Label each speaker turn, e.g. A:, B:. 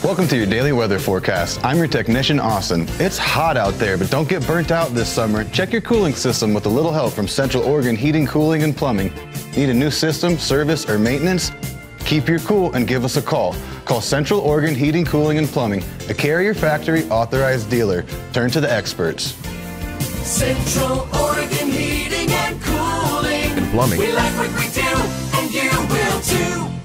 A: Welcome to your daily weather forecast. I'm your technician, Austin. It's hot out there, but don't get burnt out this summer. Check your cooling system with a little help from Central Oregon Heating, Cooling, and Plumbing. Need a new system, service, or maintenance? Keep your cool and give us a call. Call Central Oregon Heating, Cooling, and Plumbing, a Carrier Factory authorized dealer. Turn to the experts.
B: Central Oregon Heating and Cooling.
C: And Plumbing.
B: We like what we do, and you will too.